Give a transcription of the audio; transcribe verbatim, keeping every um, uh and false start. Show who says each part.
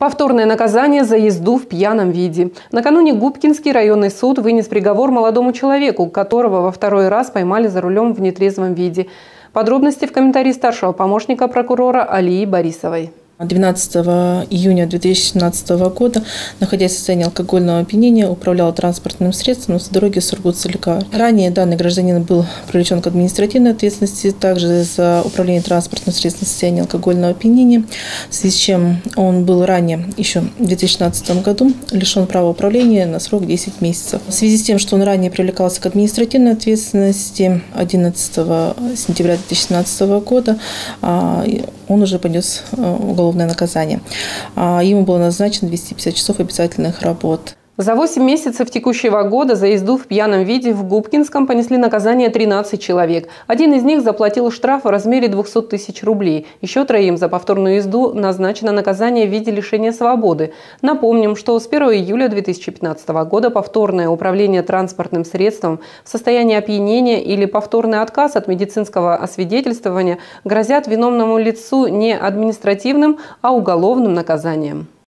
Speaker 1: Повторное наказание за езду в пьяном виде. Накануне Губкинский районный суд вынес приговор молодому человеку, которого во второй раз поймали за рулем в нетрезвом виде. Подробности в комментарии старшего помощника прокурора Алии Борисовой.
Speaker 2: двенадцатого июня две тысячи семнадцатого года, находясь в состоянии алкогольного опьянения, управлял транспортным средством на дороге Сургут-Соликар. Ранее данный гражданин был привлечен к административной ответственности, также за управление транспортным средством в состоянии алкогольного опьянения, в связи с чем он был ранее, еще в две тысячи шестнадцатом году, лишен права управления на срок десять месяцев. В связи с тем, что он ранее привлекался к административной ответственности одиннадцатого сентября две тысячи семнадцатого года, он уже понес уголовное наказание. Ему было назначено двести пятьдесят часов обязательных работ.
Speaker 1: За восемь месяцев текущего года за езду в пьяном виде в Губкинском понесли наказание тринадцать человек. Один из них заплатил штраф в размере двухсот тысяч рублей. Еще троим за повторную езду назначено наказание в виде лишения свободы. Напомним, что с первого июля две тысячи пятнадцатого года повторное управление транспортным средством в состоянии опьянения или повторный отказ от медицинского освидетельствования грозят виновному лицу не административным, а уголовным наказанием.